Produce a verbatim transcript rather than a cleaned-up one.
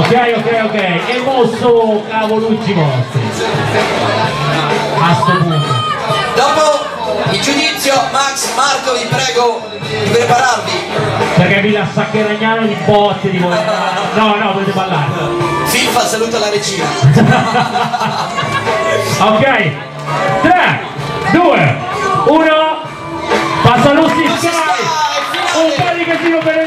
Ok, ok, ok. E mosso cavolo ultimo. A sto punto. Dopo il giudizio, Max, Marco, vi prego di prepararvi. Perché vi la saccheragnano di botte di voi. No, no, volete ballare. FIFA saluta la regina. Ok. tre, due, uno. Passa Lucy Sky. Un po' di casino per